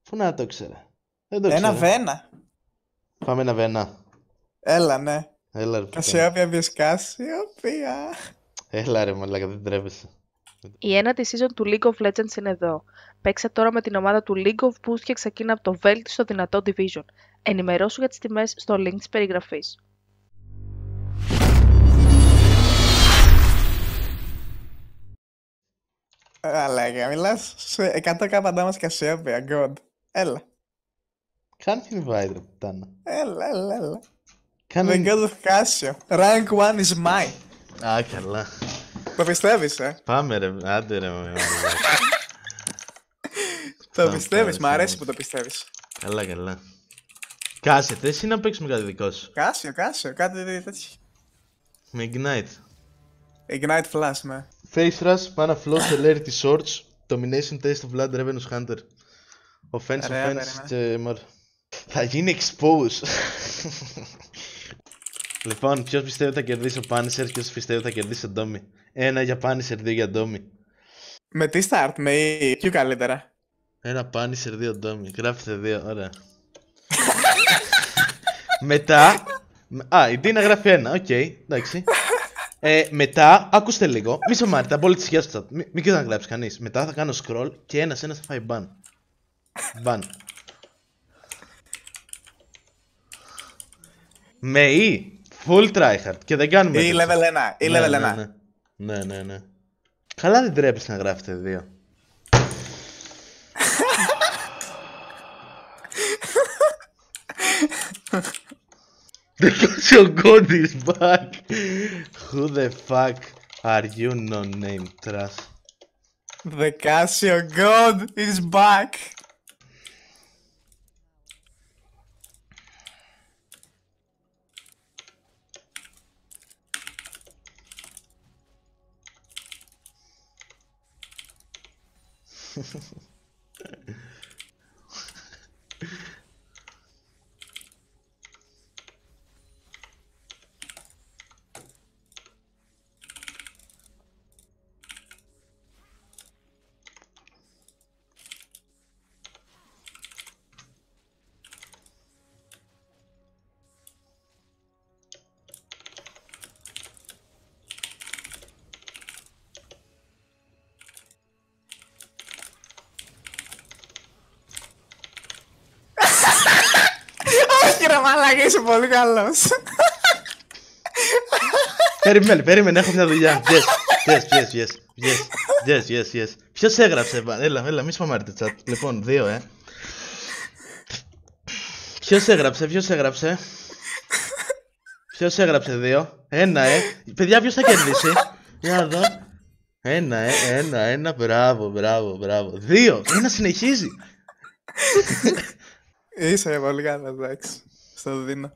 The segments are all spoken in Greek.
Πού να το ξέρα. Δεν το Ένα ξέρω. βένα. Πάμε ένα βένα. Έλα, ναι. Έλα ρε πουτάνα. Κασιόπια vs Κασιόπια. Έλα ρε μαλάκα, δεν τρέπεσαι. Η ένατη season του League of Legends είναι εδώ. Παίξε τώρα με την ομάδα του League of Boost και ξεκίνα από το βέλτιστο δυνατό division. Ενημερώσου για τις τιμές στο link της περιγραφής. Αλέγα, μιλάς σε 100k παντάμας Κασιόπια, God. Έλα. Κάνε την invite ρε πουτάνα. Έλα. The Κάνε... God of Casio. Rank 1 is mine. Α, καλά. Το πιστεύεις, Πάμε ρε, άντε ρε μαλάκα. Το πιστεύεις, μ' αρέσει που το πιστεύεις. Καλά. Κάσετε, εσύ να παίξουμε κάτι δικό σου. Κάσιο, κάτι τέτοιο. Με Ignite. Ignite Flash, ναι. Face Rush, Mana Flow, Celerity Swords, Domination Taste of Blood, Revenus Hunter. Offense, και more. Θα γίνει expose. Λοιπόν, ποιος πιστεύει θα κερδίσει ο Punisher, ποιος πιστεύει θα κερδίσει ο Domi. 1 για Punisher, 2 για Domi. Με τι start, με ποιο καλύτερα. 1 Punisher, 2 Domi. Γράφετε 2, ωραία. Μετά. Α, η Dina γράφει 1, οκ, εντάξει. Μετά, ακούστε λίγο. Μισό Μάρτα, πολύ τη στο chat. Μην κοιτά να γράψει κανείς. Μετά θα κάνω scroll και ένας θα φάει ban. Ban. Με E, full tryhard και δεν κάνουμε. Ή level 1. Ή level 1. Ναι. Καλά δεν τρέπεις να γράφετε 2. The Casio God is back. Who the fuck are you, no name trash? The Casio God is back. Όχι ρε μαλάκα, είσαι πολύ καλός. Περίμενε, έχω μια δουλειά. Yes. Ποιος έγραψε, έλα, μη σπαμάρετε chat. Λοιπόν, 2, Ποιος έγραψε. Ποιος έγραψε 2. 1, Παιδιά, ποιος θα κερδίσει. Για να δω. 1, μπράβο. 2, 1 συνεχίζει. Είσαι πολύ καλός, εντάξει. Στο δίνω.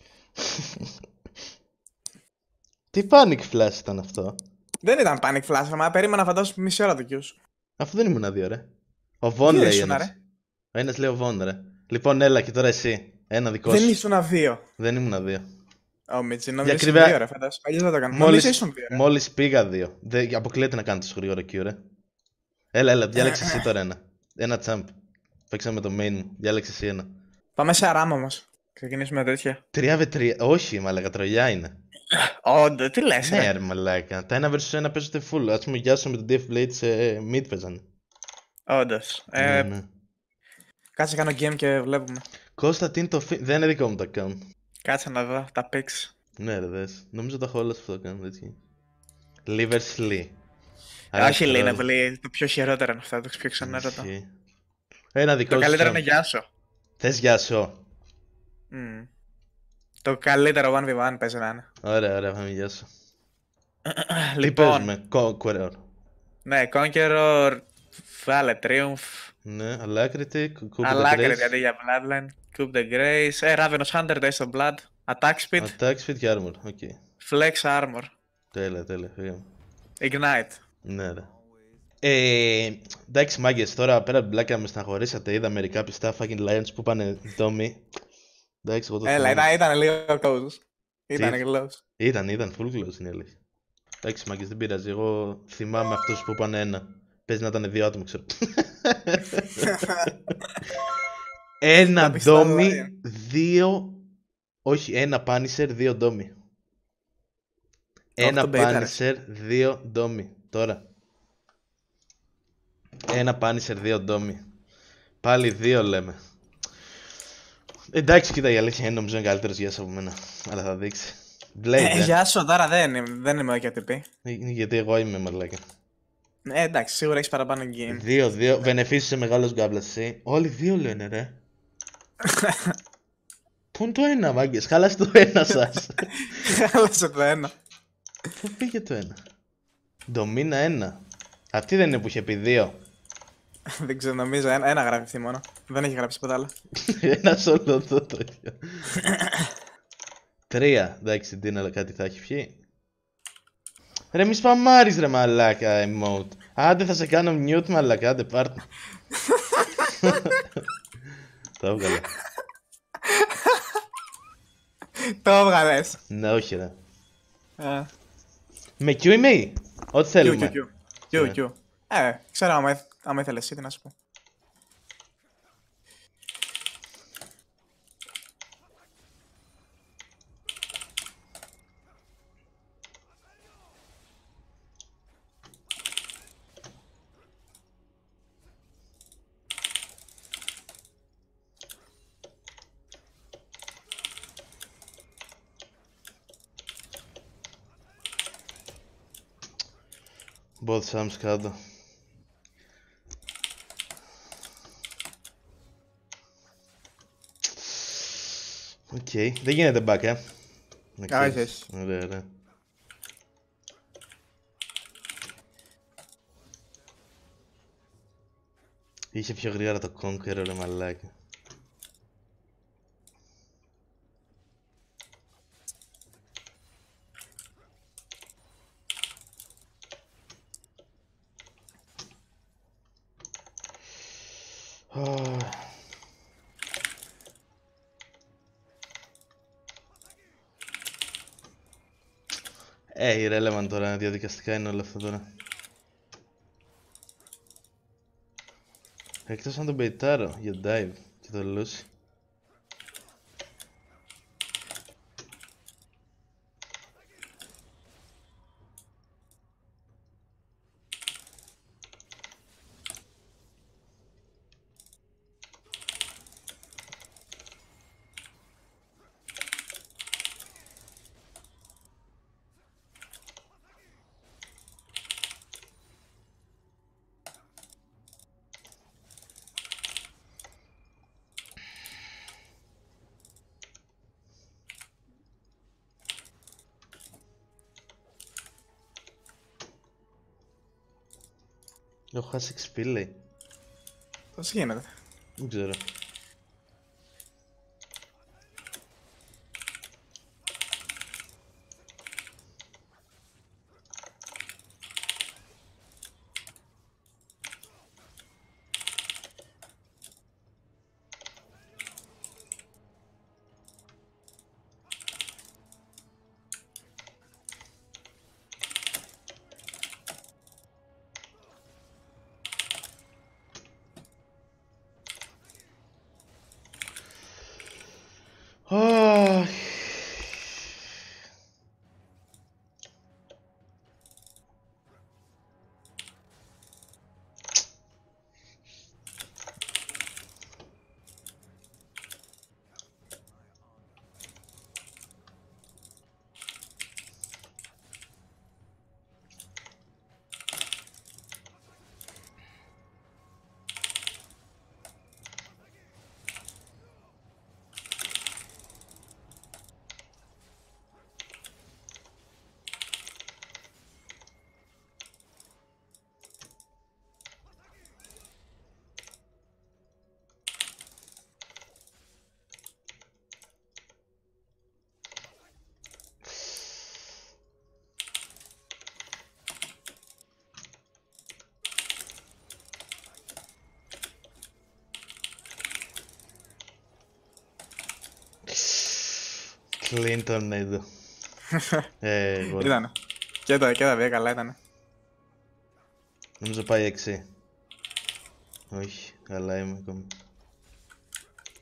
Τι panic flash ήταν αυτό. Δεν ήταν panic flash, μα περίμενα φαντάσου μισή ώρα το Q σου. Αφού δεν ήμουν 2, ρε. Ο Von λέει ένας. Ο ένας λέει ο Von, ρε. Λοιπόν, έλα και τώρα εσύ. Ένα δικό σου. Δεν ήσουν 2. Δεν ήμουν 2. Ω Μίτσι, νομίζω ήσουν 2 ρε, φαντάσου. Αλλιώς δεν το κάνω. Μόλις πήγα 2. Αποκλείεται να κάνω τόσο γρήγορα Q, ρε. Έλα, διάλεξε εσύ τώρα ένα. Ένα champ. Παίξαμε το main μου. Διάλεξε εσύ ένα. Πάμε σε αράμα όμως. Ξεκινήσουμε τέτοια. 3v3. Όχι, μαλάκα, τρολιά είναι. Όντω, τι λες, ρε. Ναι, ρε μαλάκα. Τα 1 vs 1 παίζονται full. Ας πούμε, Γιάσο με τον DF Blade σε mid παίζανε. Όντως. Ναι. Κάτσε κάνω game και βλέπουμε. Κώστα, τι είναι το δεν είναι δικό μου το account. Κάτσε να δω τα pics. Ναι, ρε, δες. Νομίζω το έχω όλα σε αυτό το account, έτσι. Liver Slee. Όχι, λέει, είναι πολύ. Το πιο χειρότερο είναι αυτά, το πιο ξανέρωτα. Ένα δικό Το σου. καλύτερο είναι Γιάσο. Θες Γιάσο. Το καλύτερο 1v1 παίζει να είναι. Ωραία, πάμε Γιάσο. Λοιπόν. Τι παίζουμε, Conqueror. Ναι, Conqueror, βάλε Triumph. Ναι, Alacrity, Coup de Grace. Alacrity αντί για Bloodline. Coup de Grace. Ravenous Hunter, Taste of Blood. Attack Speed. Attack Speed και Armor, οκ. Flex Armor. Τέλεια, φύγαμε. Ignite. Ναι, ρε. Εντάξει, μάγκες, τώρα πέρα από την πλάκα με στεναχωρήσατε. Είδα μερικά πιστά fucking Lions που πάνε Domi. Εντάξει, εγώ το έλα, ήταν λίγο close. Ήταν close. Ήταν full close είναι η αλήθεια. Εντάξει, μάγκες, δεν πειράζει. Εγώ θυμάμαι αυτούς που πάνε 1. Παίζει να ήταν 2 άτομα, ξέρω. Ένα Θα πιστεύω, ντόμι, δύο... Όχι, ένα πάνισερ, δύο ντόμι. Ένα τον πέιταρες. πάνισερ, δύο ντόμι. Τώρα. Ένα πάνισερ, δύο ντόμι. Πάλι δύο λέμε. Εντάξει, κοίτα, η αλήθεια είναι νομίζω είναι καλύτερος Γιάς από μένα. Αλλά θα δείξει. Blade, Γεια σου, τώρα δεν είμαι ο KTP. Γιατί εγώ είμαι μαλάκα. Εντάξει, σίγουρα έχεις παραπάνω game. Δύο. Βενεφίσου μεγάλος γκάμπλας εσύ. Όλοι δύο λένε ρε. Πού είναι το ένα, μάγκες. Χάλασε το ένα σας. Χάλασε το ένα. Πού πήγε το ένα. Ντομίνα ένα. Αυτή δεν είναι που είχε πει δύο. Δεν ξέρω, νομίζω ένα γράφει αυτή μόνο. Δεν έχει γράψει τίποτα άλλο. Ένα όλο το τέτοιο. Τρία. Εντάξει, τι είναι, κάτι θα έχει πιει. Ρε μη σπαμάρεις ρε μαλάκα emote. Άντε θα σε κάνω mute μαλάκα, άντε πάρτε. Το έβγαλα. Το έβγαλες. Ναι, όχι ρε. Α. Με Q ή με E? Ό,τι θέλουμε. Q. Ξέρω άμα ήθελες εσύ τι να σου πω. Both Sams κάτω. Οκ, δεν γίνεται back, Όχι. Ωραία. Είχε πιο γρήγορα το Conqueror ρε μαλάκα. Irrelevant τώρα, διαδικαστικά είναι όλο αυτό τώρα. Εκτός αν τον πεϊτάρω για dive και το λούσει. Έχω χάσει XP λέει. Πώς γίνεται. Δεν ξέρω. Clinton εδώ. Ήτανε. Και τα δύο καλά ήτανε. Νομίζω πάει 6. Όχι, καλά είμαι ακόμη.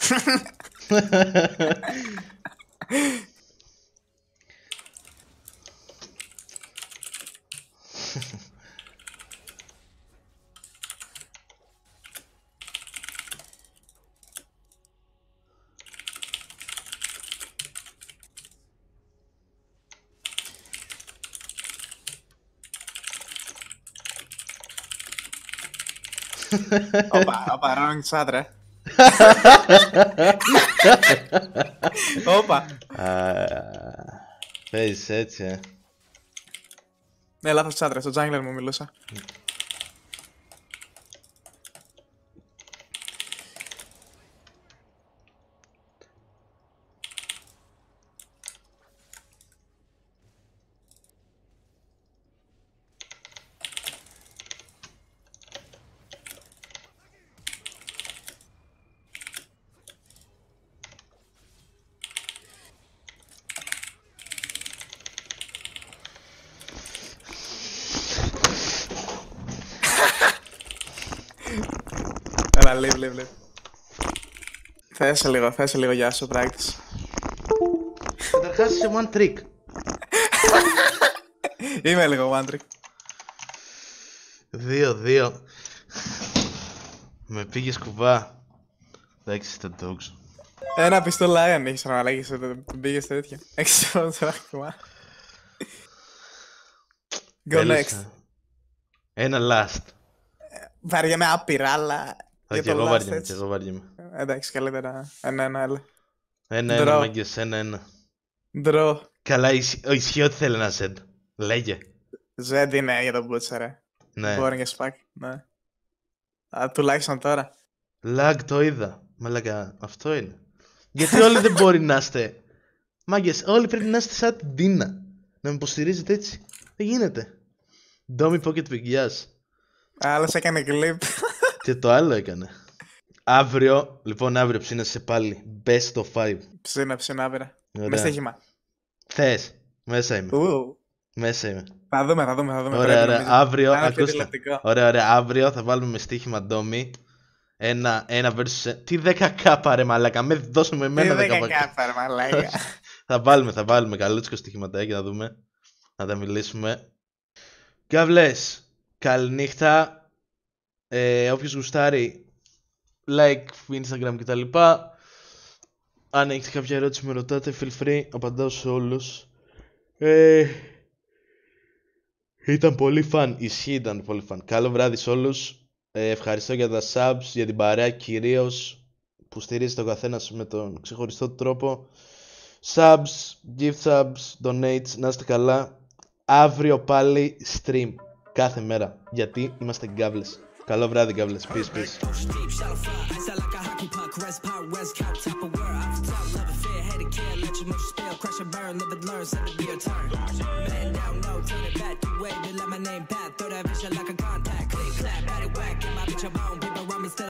Όπα, wrong chat, ρε. Όπα. Παίζεις έτσι, Ναι, λάθος chat, ρε. Στο jungler μου μιλούσα. Έλα, leave. Θέσε λίγο, γεια σου, practice. Καταρχάς είσαι one trick. Είμαι λίγο one trick. 2-2. Με πήγε κουβά. Εντάξει, τα dogs. Ένα πιστό Lion έχεις να λέγεις, τον πήγες τέτοια. Έχεις το τράχημα. Go next. Ένα last. Βαριέμαι άπειρα, αλλά... Και εγώ βαριέμαι. Εντάξει, καλύτερα. Ένα, έλα. Ένα, μάγκες, 1-1. Draw. Καλά, ισχύει ότι θέλει ένα Z. Λέγε. Z είναι για τον Butcher, ρε. Ναι. Boring as fuck, ναι. Τουλάχιστον τώρα. Lag το είδα. Μαλάκα, αυτό είναι. Γιατί όλοι δεν μπορεί να είστε. Μάγκες, όλοι πρέπει να είστε σαν την Τίνα. Να με υποστηρίζετε έτσι. Δεν γίνεται. Ντόμι Pocket Πηγιάς. Άλλος έκανε clip. Και το άλλο έκανε. Αύριο ψήνεσαι πάλι. Best of 5. Ψήνα άπειρα. Με στοίχημα. Θες. Μέσα είμαι. Μέσα είμαι. Θα δούμε. Ωραία. Αύριο, ακούστε. Ωραία. Αύριο θα βάλουμε με στοίχημα Ντόμι. Ένα versus. Τι 10k ρε μαλάκα. Με δώσουμε εμένα 10k. Τι 10k ρε μαλάκα. Θα βάλουμε καλούτσικο στοιχηματάκι να δούμε. Να τα μιλήσουμε. Καβλές. Καληνύχτα. Όποιος γουστάρει, like, Instagram κτλ. Αν έχετε κάποια ερώτηση με ρωτάτε, feel free, απαντάω σε όλους. Ήταν πολύ fun, ισχύει, ήταν πολύ fun. Καλό βράδυ σε όλους. Ευχαριστώ για τα subs, για την παρέα κυρίως που στηρίζετε ο καθένας με τον ξεχωριστό τρόπο. Subs, gift subs, donates, να είστε καλά. Αύριο πάλι stream, κάθε μέρα, γιατί είμαστε γκάβλες. Καλό βράδυ, γκάβλες. Peace.